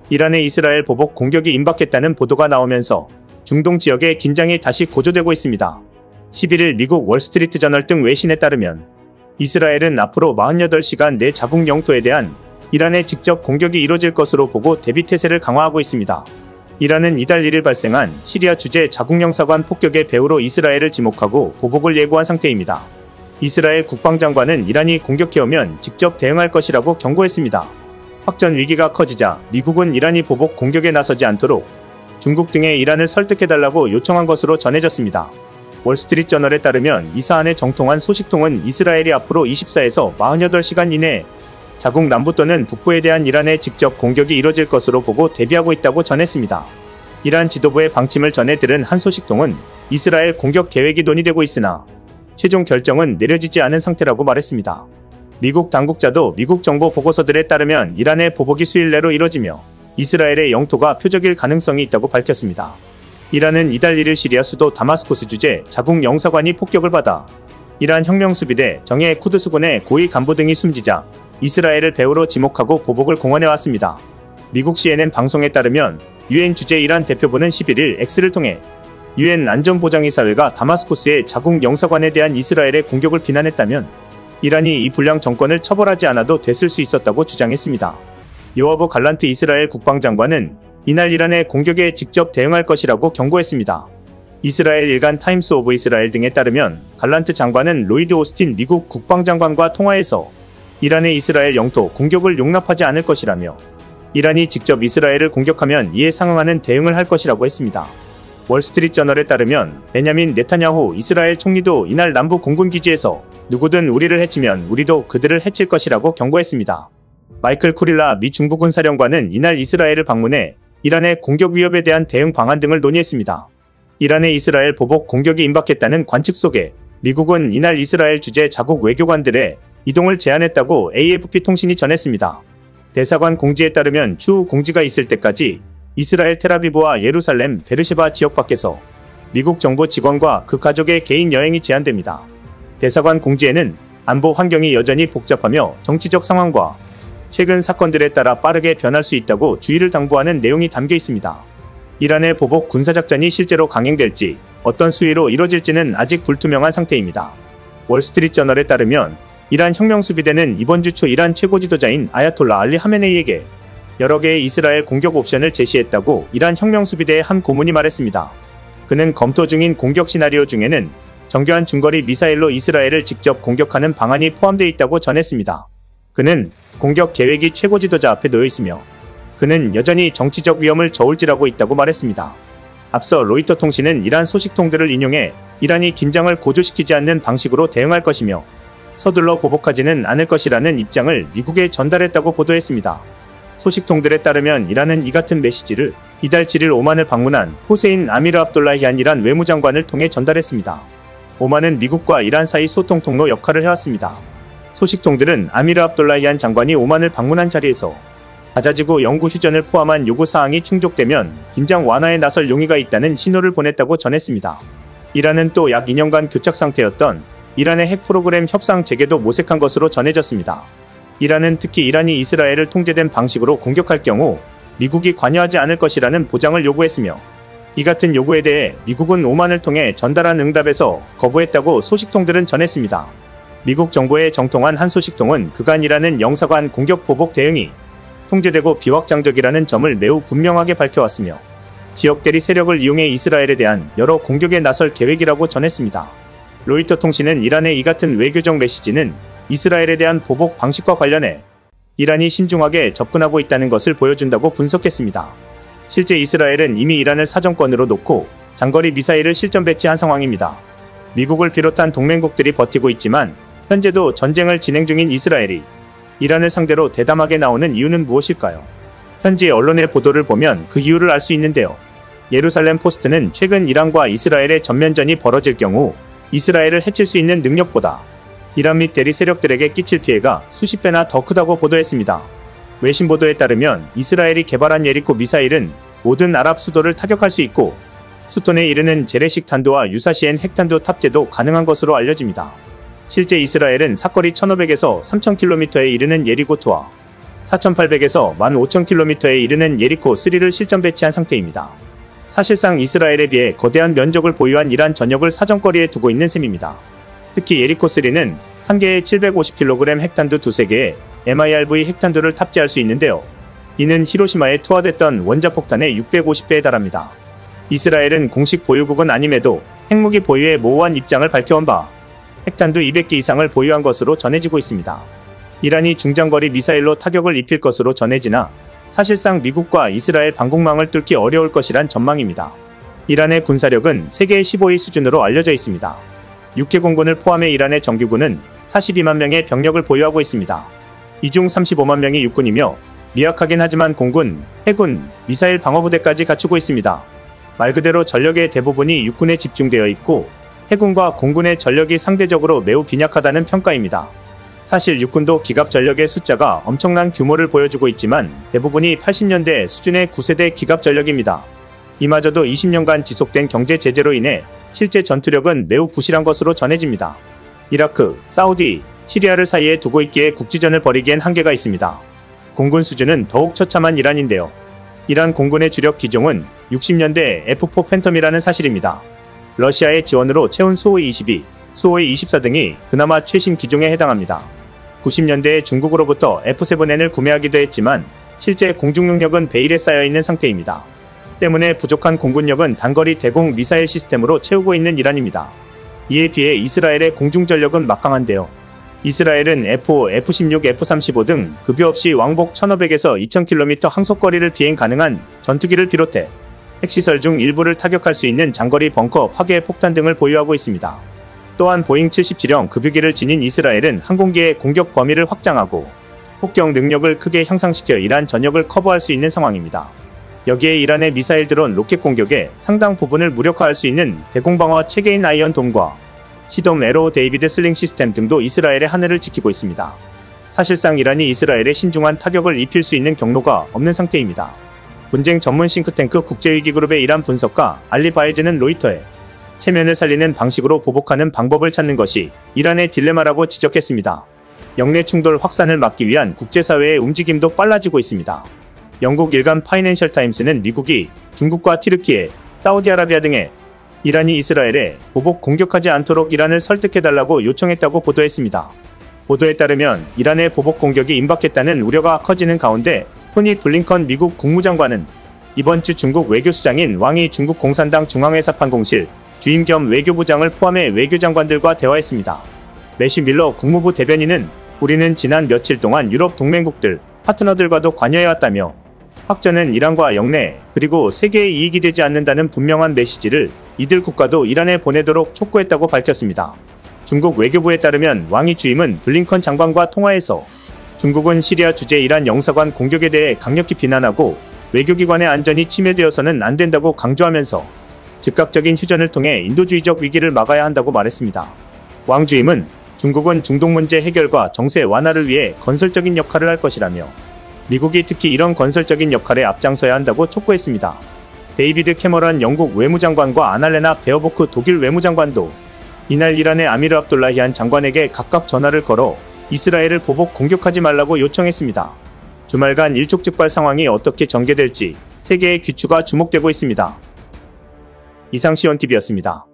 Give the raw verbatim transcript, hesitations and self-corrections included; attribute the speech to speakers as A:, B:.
A: 이란의 이스라엘 보복 공격이 임박했다는 보도가 나오면서 중동 지역의 긴장이 다시 고조되고 있습니다. 십일일 미국 월스트리트 저널 등 외신에 따르면 이스라엘은 앞으로 사십팔 시간 내 자국 영토에 대한 이란의 직접 공격이 이뤄질 것으로 보고 대비태세를 강화하고 있습니다. 이란은 이달 일일 발생한 시리아 주재 자국영사관 폭격의 배후로 이스라엘을 지목하고 보복을 예고한 상태입니다. 이스라엘 국방장관은 이란이 공격해오면 직접 대응할 것이라고 경고했습니다. 확전 위기가 커지자 미국은 이란이 보복 공격에 나서지 않도록 중국 등의 이란을 설득해달라고 요청한 것으로 전해졌습니다. 월스트리트저널에 따르면 이 사안의 정통한 소식통은 이스라엘이 앞으로 이십사에서 사십팔 시간 이내에 자국 남부 또는 북부에 대한 이란의 직접 공격이 이뤄질 것으로 보고 대비하고 있다고 전했습니다. 이란 지도부의 방침을 전해 들은 한 소식통은 이스라엘 공격 계획이 논의되고 있으나 최종 결정은 내려지지 않은 상태라고 말했습니다. 미국 당국자도 미국 정보 보고서들에 따르면 이란의 보복이 수일 내로 이뤄지며 이스라엘의 영토가 표적일 가능성이 있다고 밝혔습니다. 이란은 이달 일일 시리아 수도 다마스코스 주재 자국 영사관이 폭격을 받아 이란 혁명수비대 정예 쿠드스군의 고위 간부 등이 숨지자 이스라엘을 배후로 지목하고 보복을 공언해왔습니다. 미국 씨엔엔 방송에 따르면 유엔 주재 이란 대표부는 십일일 X를 통해 유엔 안전보장이사회가 다마스코스의 자국 영사관에 대한 이스라엘의 공격을 비난했다면 이란이 이 불량 정권을 처벌하지 않아도 됐을 수 있었다고 주장했습니다. 요아브 갈란트 이스라엘 국방장관은 이날 이란의 공격에 직접 대응할 것이라고 경고했습니다. 이스라엘 일간 타임스 오브 이스라엘 등에 따르면 갈란트 장관은 로이드 오스틴 미국 국방장관과 통화에서 이란의 이스라엘 영토 공격을 용납하지 않을 것이라며 이란이 직접 이스라엘을 공격하면 이에 상응하는 대응을 할 것이라고 했습니다. 월스트리트저널에 따르면 베냐민 네타냐후 이스라엘 총리도 이날 남부 공군기지에서 누구든 우리를 해치면 우리도 그들을 해칠 것이라고 경고했습니다. 마이클 쿠릴라 미 중부군사령관은 이날 이스라엘을 방문해 이란의 공격 위협에 대한 대응 방안 등을 논의했습니다. 이란의 이스라엘 보복 공격이 임박했다는 관측 속에 미국은 이날 이스라엘 주재 자국 외교관들의 이동을 제한했다고 에이에프피 통신이 전했습니다. 대사관 공지에 따르면 추후 공지가 있을 때까지 이스라엘 텔아비브와 예루살렘 베르셰바 지역 밖에서 미국 정부 직원과 그 가족의 개인 여행이 제한됩니다. 대사관 공지에는 안보 환경이 여전히 복잡하며 정치적 상황과 최근 사건들에 따라 빠르게 변할 수 있다고 주의를 당부하는 내용이 담겨 있습니다. 이란의 보복 군사작전이 실제로 강행될지 어떤 수위로 이뤄질지는 아직 불투명한 상태입니다. 월스트리트저널에 따르면 이란 혁명수비대는 이번 주 초 이란 최고 지도자인 아야톨라 알리 하메네이에게 여러 개의 이스라엘 공격 옵션을 제시했다고 이란 혁명수비대의 한 고문이 말했습니다. 그는 검토 중인 공격 시나리오 중에는 정교한 중거리 미사일로 이스라엘을 직접 공격하는 방안이 포함되어 있다고 전했습니다. 그는 공격 계획이 최고 지도자 앞에 놓여 있으며 그는 여전히 정치적 위험을 저울질하고 있다고 말했습니다. 앞서 로이터 통신은 이란 소식통들을 인용해 이란이 긴장을 고조시키지 않는 방식으로 대응할 것이며 서둘러 보복하지는 않을 것이라는 입장을 미국에 전달했다고 보도했습니다. 소식통들에 따르면 이란은 이 같은 메시지를 이달 칠일 오만을 방문한 호세인 아미르 압돌라히안 이란 외무장관을 통해 전달했습니다. 오만은 미국과 이란 사이 소통 통로 역할을 해왔습니다. 소식통들은 아미르 압돌라히안 장관이 오만을 방문한 자리에서 가자지구 연구 휴전을 포함한 요구사항이 충족되면 긴장 완화에 나설 용의가 있다는 신호를 보냈다고 전했습니다. 이란은 또 약 이 년간 교착 상태였던 이란의 핵 프로그램 협상 재개도 모색한 것으로 전해졌습니다. 이란은 특히 이란이 이스라엘을 통제된 방식으로 공격할 경우 미국이 관여하지 않을 것이라는 보장을 요구했으며 이 같은 요구에 대해 미국은 오만을 통해 전달한 응답에서 거부했다고 소식통들은 전했습니다. 미국 정부의 정통한 한 소식통은 그간 이란은 영사관 공격 보복 대응이 통제되고 비확장적이라는 점을 매우 분명하게 밝혀왔으며 지역 대리 세력을 이용해 이스라엘에 대한 여러 공격에 나설 계획이라고 전했습니다. 로이터 통신은 이란의 이 같은 외교적 메시지는 이스라엘에 대한 보복 방식과 관련해 이란이 신중하게 접근하고 있다는 것을 보여준다고 분석했습니다. 실제 이스라엘은 이미 이란을 사정권으로 놓고 장거리 미사일을 실전 배치한 상황입니다. 미국을 비롯한 동맹국들이 버티고 있지만 현재도 전쟁을 진행 중인 이스라엘이 이란을 상대로 대담하게 나오는 이유는 무엇일까요? 현지 언론의 보도를 보면 그 이유를 알 수 있는데요. 예루살렘 포스트는 최근 이란과 이스라엘의 전면전이 벌어질 경우 이스라엘을 해칠 수 있는 능력보다 이란 및 대리 세력들에게 끼칠 피해가 수십 배나 더 크다고 보도했습니다. 외신 보도에 따르면 이스라엘이 개발한 예리코 미사일은 모든 아랍 수도를 타격할 수 있고 수톤에 이르는 재래식 탄도와 유사시엔 핵탄도 탑재도 가능한 것으로 알려집니다. 실제 이스라엘은 사거리 천오백에서 삼천 킬로미터에 이르는 예리고트와 사천팔백에서 만 오천 킬로미터에 이르는 예리코 쓰리를 실전 배치한 상태입니다. 사실상 이스라엘에 비해 거대한 면적을 보유한 이란 전역을 사정거리에 두고 있는 셈입니다. 특히 예리코 쓰리는 한 개에 칠백오십 킬로그램 핵탄두 두세 개의 엠아이알브이 핵탄두를 탑재할 수 있는데요. 이는 히로시마에 투하됐던 원자폭탄의 육백오십 배에 달합니다. 이스라엘은 공식 보유국은 아님에도 핵무기 보유에 모호한 입장을 밝혀온 바 핵탄두 이백 개 이상을 보유한 것으로 전해지고 있습니다. 이란이 중장거리 미사일로 타격을 입힐 것으로 전해지나 사실상 미국과 이스라엘 방공망을 뚫기 어려울 것이란 전망입니다. 이란의 군사력은 세계 십오 위 수준으로 알려져 있습니다. 육 개 공군을 포함해 이란의 정규군은 사십이만 명의 병력을 보유하고 있습니다. 이 중 삼십오만 명이 육군이며 미약하긴 하지만 공군, 해군, 미사일 방어부대까지 갖추고 있습니다. 말 그대로 전력의 대부분이 육군에 집중되어 있고 해군과 공군의 전력이 상대적으로 매우 빈약하다는 평가입니다. 사실 육군도 기갑 전력의 숫자가 엄청난 규모를 보여주고 있지만 대부분이 팔십 년대 수준의 구세대 기갑 전력입니다. 이마저도 이십 년간 지속된 경제 제재로 인해 실제 전투력은 매우 부실한 것으로 전해집니다. 이라크, 사우디, 시리아를 사이에 두고 있기에 국지전을 벌이기엔 한계가 있습니다. 공군 수준은 더욱 처참한 이란인데요. 이란 공군의 주력 기종은 육십 년대 에프 사 팬텀이라는 사실입니다. 러시아의 지원으로 채운 수호이 이십이, 수호이 이십사 등이 그나마 최신 기종에 해당합니다. 구십 년대에 중국으로부터 에프 세븐 엔을 구매하기도 했지만 실제 공중 능력은 베일에 쌓여있는 상태입니다. 때문에 부족한 공군력은 단거리 대공 미사일 시스템으로 채우고 있는 이란입니다. 이에 비해 이스라엘의 공중전력은 막강한데요. 이스라엘은 에프 오, 에프 십육, 에프 삼십오 등 급여 없이 왕복 천오백에서 이천 킬로미터 항속거리를 비행 가능한 전투기를 비롯해 핵시설 중 일부를 타격할 수 있는 장거리 벙커 파괴 폭탄 등을 보유하고 있습니다. 또한 보잉 칠십칠형 급유기를 지닌 이스라엘은 항공기의 공격 범위를 확장하고 폭격 능력을 크게 향상시켜 이란 전역을 커버할 수 있는 상황입니다. 여기에 이란의 미사일 드론 로켓 공격에 상당 부분을 무력화할 수 있는 대공방어 체계인 아이언돔과 시돔 에로우 데이비드 슬링 시스템 등도 이스라엘의 하늘을 지키고 있습니다. 사실상 이란이 이스라엘에 신중한 타격을 입힐 수 있는 경로가 없는 상태입니다. 분쟁 전문 싱크탱크 국제위기그룹의 이란 분석가 알리 바에즈는 로이터에 체면을 살리는 방식으로 보복하는 방법을 찾는 것이 이란의 딜레마라고 지적했습니다. 영내 충돌 확산을 막기 위한 국제사회의 움직임도 빨라지고 있습니다. 영국 일간 파이낸셜 타임스는 미국이 중국과 튀르키예, 사우디아라비아 등의 이란이 이스라엘에 보복 공격하지 않도록 이란을 설득해달라고 요청했다고 보도했습니다. 보도에 따르면 이란의 보복 공격이 임박했다는 우려가 커지는 가운데 토니 블링컨 미국 국무장관은 이번 주 중국 외교수장인 왕이 중국 공산당 중앙회사판공실 주임 겸 외교부장을 포함해 외교장관들과 대화했습니다. 매시 밀러 국무부 대변인은 우리는 지난 며칠 동안 유럽 동맹국들, 파트너들과도 관여해왔다며 확전은 이란과 영내 그리고 세계에 이익이 되지 않는다는 분명한 메시지를 이들 국가도 이란에 보내도록 촉구했다고 밝혔습니다. 중국 외교부에 따르면 왕이 주임은 블링컨 장관과 통화에서 중국은 시리아 주재 이란 영사관 공격에 대해 강력히 비난하고 외교기관의 안전이 침해되어서는 안 된다고 강조하면서 즉각적인 휴전을 통해 인도주의적 위기를 막아야 한다고 말했습니다. 왕 주임은 중국은 중동 문제 해결과 정세 완화를 위해 건설적인 역할을 할 것이라며 미국이 특히 이런 건설적인 역할에 앞장서야 한다고 촉구했습니다. 데이비드 캐머런 영국 외무장관과 아날레나 베어보크 독일 외무장관도 이날 이란의 아미르 압돌라히안 장관에게 각각 전화를 걸어 이스라엘을 보복 공격하지 말라고 요청했습니다. 주말간 일촉즉발 상황이 어떻게 전개될지 세계의 귀추가 주목되고 있습니다. 이상 시온티비였습니다.